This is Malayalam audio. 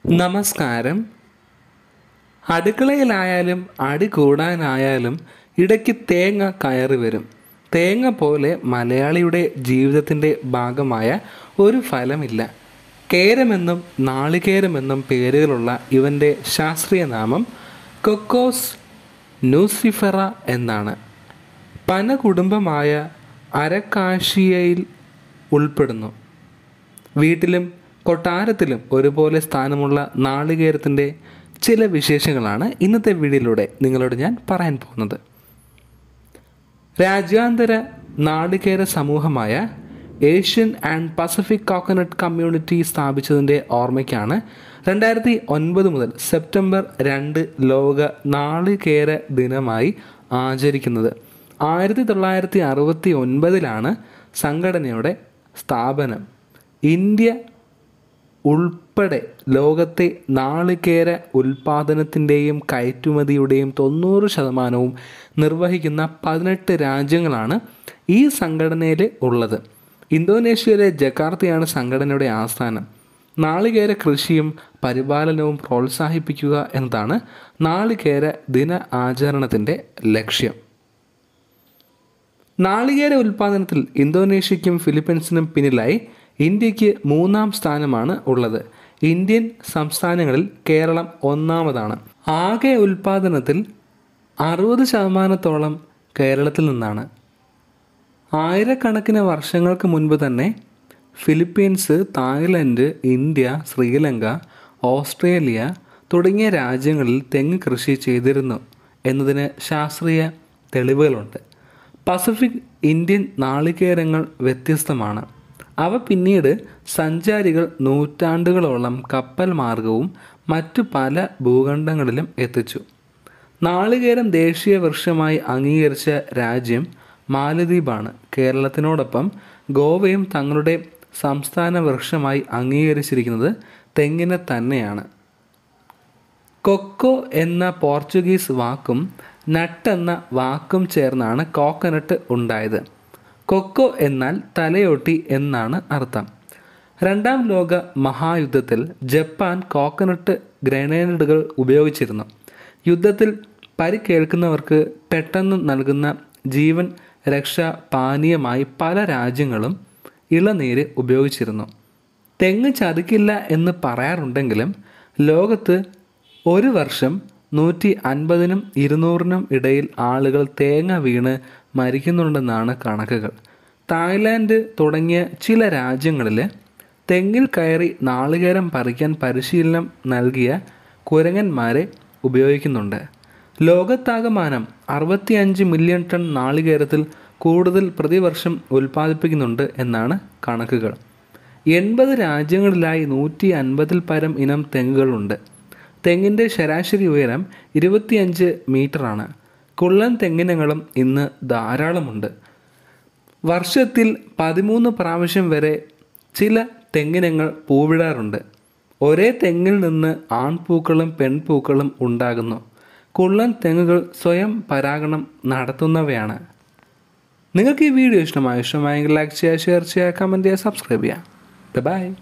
നമസ്കാരം. അടുക്കളയിലായാലും അടി കൂടാനായാലും ഇടയ്ക്ക് തേങ്ങ കയറി വരും. തേങ്ങ പോലെ മലയാളിയുടെ ജീവിതത്തിൻ്റെ ഭാഗമായ ഒരു ഫലമില്ല. കേരമെന്നും നാളികേരമെന്നും പേരുകളുള്ള ഇവൻ്റെ ശാസ്ത്രീയ നാമം കൊക്കോസ് ന്യൂസിഫെറ എന്നാണ്. പനകുടുംബമായ അരക്കാഷിയയിൽ ഉൾപ്പെടുന്നു. വീട്ടിലും കൊട്ടാരത്തിലും ഒരുപോലെ സ്ഥാനമുള്ള നാളികേരത്തിൻ്റെ ചില വിശേഷങ്ങളാണ് ഇന്നത്തെ വീഡിയോയിലൂടെ നിങ്ങളോട് ഞാൻ പറയാൻ പോകുന്നത്. രാജ്യാന്തര നാളികേര സമൂഹമായ Asian and Pacific coconut community സ്ഥാപിച്ചതിൻ്റെ ഓർമ്മയ്ക്കാണ് 2009 മുതൽ സെപ്റ്റംബർ 2 ലോക നാളികേര ദിനമായി ആചരിക്കുന്നത്. 1969 സംഘടനയുടെ സ്ഥാപനം. ഇന്ത്യ ഉൾപ്പെടെ ലോകത്തെ നാളികേര ഉൽപ്പാദനത്തിൻ്റെയും കയറ്റുമതിയുടെയും 90% നിർവഹിക്കുന്ന 18 രാജ്യങ്ങളാണ് ഈ സംഘടനയിൽ ഉള്ളത്. ഇന്തോനേഷ്യയിലെ ജക്കാർത്തയാണ് സംഘടനയുടെ ആസ്ഥാനം. നാളികേര കൃഷിയും പരിപാലനവും പ്രോത്സാഹിപ്പിക്കുക എന്നതാണ് നാളികേര ദിന ആചരണത്തിൻ്റെ ലക്ഷ്യം. നാളികേര ഉൽപ്പാദനത്തിൽ ഇന്തോനേഷ്യയ്ക്കും ഫിലിപ്പീൻസിനും പിന്നിലായി ഇന്ത്യക്ക് 3ാം സ്ഥാനമാണ് ഉള്ളത്. ഇന്ത്യൻ സംസ്ഥാനങ്ങളിൽ കേരളം 1ാമതാണ്. ആകെ ഉൽപ്പാദനത്തിൽ 60% കേരളത്തിൽ നിന്നാണ്. ആയിരക്കണക്കിന് വർഷങ്ങൾക്ക് മുൻപ് തന്നെ Philippines, Thailand, India, Sri Lanka, Australia തുടങ്ങിയ രാജ്യങ്ങളിൽ തെങ്ങ് കൃഷി ചെയ്തിരുന്നു എന്നതിന് ശാസ്ത്രീയ തെളിവുകളുണ്ട്. പസഫിക് ഇന്ത്യൻ നാളികേരങ്ങൾ വ്യത്യസ്തമാണ്. അവ പിന്നീട് സഞ്ചാരികൾ നൂറ്റാണ്ടുകളോളം കപ്പൽ മാർഗവും മറ്റു പല ഭൂഖണ്ഡങ്ങളിലും എത്തിച്ചു. നാളികേരം ദേശീയ വൃക്ഷമായി അംഗീകരിച്ച രാജ്യം മാലദ്വീപാണ്. കേരളത്തിനോടൊപ്പം ഗോവയും തങ്ങളുടെ സംസ്ഥാന വൃക്ഷമായി അംഗീകരിച്ചിരിക്കുന്നത് തെങ്ങിനെ തന്നെയാണ്. കൊക്കോ എന്ന പോർച്ചുഗീസ് വാക്കും നട്ട് എന്ന വാക്കും ചേർന്നാണ് കോക്കനട്ട് ഉണ്ടായത്. കൊക്കോ എന്നാൽ തലയോട്ടി എന്നാണ് അർത്ഥം. 2ാം ലോക മഹായുദ്ധത്തിൽ ജപ്പാൻ കോക്കനട്ട് ഗ്രനേഡുകൾ ഉപയോഗിച്ചിരുന്നു. യുദ്ധത്തിൽ പരിക്കേൽക്കുന്നവർക്ക് പെട്ടെന്ന് നൽകുന്ന ജീവൻ രക്ഷാ പാനീയമായി പല രാജ്യങ്ങളും ഇളനീര് ഉപയോഗിച്ചിരുന്നു. തെങ്ങ് ചതിക്കില്ല എന്ന് പറയാറുണ്ടെങ്കിലും ലോകത്ത് ഒരു വർഷം 150നും 200നും ഇടയിൽ ആളുകൾ തേങ്ങ വീണ് മരിക്കുന്നുണ്ടെന്നാണ് കണക്കുകൾ. തായ്ലാൻഡ് തുടങ്ങിയ ചില രാജ്യങ്ങളിൽ തെങ്ങിൽ കയറി നാളികേരം പറിക്കാൻ പരിശീലനം നൽകിയ കുരങ്ങന്മാരെ ഉപയോഗിക്കുന്നുണ്ട്. ലോകത്താകമാനം 65 മില്യൺ ടൺ നാളികേരത്തിൽ കൂടുതൽ പ്രതിവർഷം ഉൽപ്പാദിപ്പിക്കുന്നുണ്ട് എന്നാണ് കണക്കുകൾ. 80 രാജ്യങ്ങളിലായി 150ൽ പരം ഇനം തെങ്ങുകളുണ്ട്. തെങ്ങിൻ്റെ ശരാശരി ഉയരം 25 മീറ്ററാണ്. കുള്ളൻ തെങ്ങിനങ്ങളും ഇന്ന് ധാരാളമുണ്ട്. വർഷത്തിൽ 13 പ്രാവശ്യം വരെ ചില തെങ്ങിനങ്ങൾ പൂവിടാറുണ്ട്. ഒരേ തെങ്ങിൽ നിന്ന് ആൺപൂക്കളും പെൺപൂക്കളും ഉണ്ടാകുന്നു. കുള്ളൻ തെങ്ങുകൾ സ്വയം പരാഗണം നടത്തുന്നവയാണ്. നിങ്ങൾക്ക് ഈ വീഡിയോ ഇഷ്ടമായെങ്കിൽ ലൈക്ക് ചെയ്യുക, ഷെയർ ചെയ്യുക, കമൻറ്റ് ചെയ്യുക, സബ്സ്ക്രൈബ് ചെയ്യുക. ബൈ.